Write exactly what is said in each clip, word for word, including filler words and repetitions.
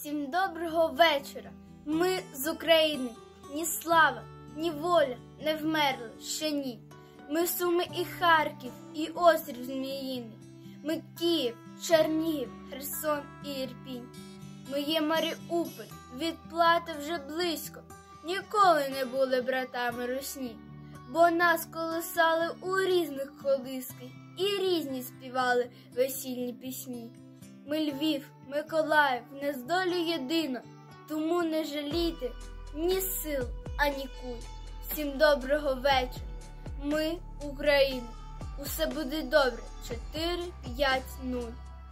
Всім доброго вечора. Ми з України. Ні слава, ні воля не вмерли ще ні. Ми Суми і Харків, і острів Зміїний. Ми Київ, Чернігів, Херсон і Ірпінь. Ми є Маріуполь, відплати вже близько. Ніколи не були братами русні, бо нас колисали у різних колисках і різні співали весільні пісні. Ми Львів, Миколаїв, не з долю єдино, тому не жалійте ні сил, ані куль. Всім доброго вечора. Ми Україна. Усе буде добре. чотири п'ять нуль.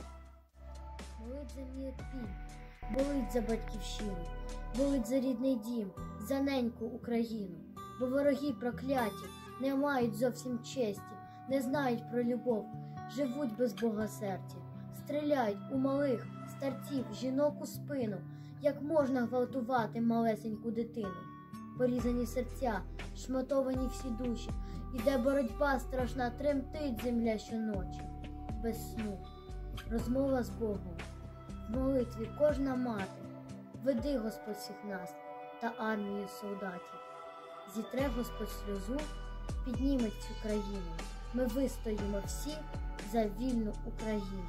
Болить за мій Ірпінь, болить за батьківщину, болить за рідний дім, за неньку Україну. Бо вороги прокляті не мають зовсім честі, не знають про любов, живуть без Бога серця. Стріляють у малих, старців, жінок у спину, як можна гвалтувати малесеньку дитину. Порізані серця, шматовані всі душі, іде боротьба страшна, тремтить земля щоночі. Без сну, розмова з Богом, в молитві кожна мати. Веди, Господь, всіх нас та армію солдатів. Зітре Господь сльозу, підніметь цю країну. Ми вистоїмо всі за вільну Україну.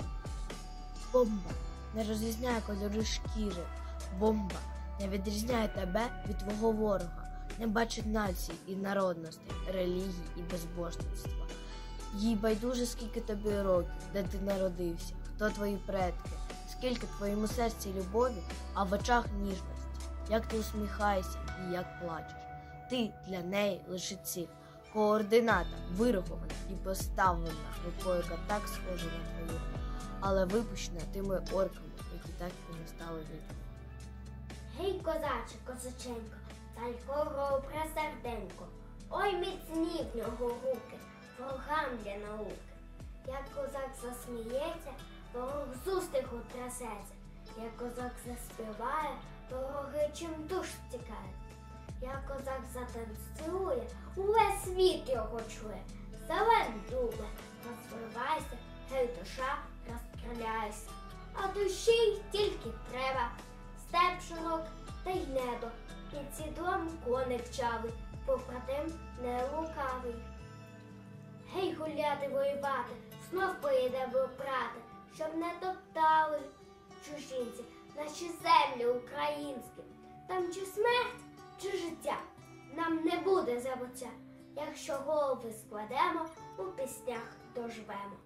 Бомба не розрізняє кольори шкіри. Бомба не відрізняє тебе від твого ворога. Не бачить націй і народностей, релігій і безбожництва. Їй байдуже, скільки тобі років, де ти народився, хто твої предки, скільки в твоєму серці любові, а в очах ніжності, як ти усміхаєшся і як плачеш. Ти для неї лише ціль, координата, вирахована і поставлена рукою, яка так схожа на твою, але випущена тими орками, які так і не стали людьми. Гей, козаче, козаченько, царького пресерденько, ой, міцні в нього руки, ворогам для науки. Як козак засміється, ворог з устиху трясеться. Як козак заспіває, вороги чимдуж втікають. Як козак затанцює, увесь світ його чує. Зелен дубе, розвивайся, гей, душа, розкриляйся. А душі тільки треба степ широк та й небо. Під сідлом коник чавий, побратим не лукавий. Гей, гуляти, воювати, знов поїде брати, щоб не топтали чужинці наші землі українські. Там чи смерть, чи життя, нам не буде забуття, якщо голови складемо, у піснях доживемо.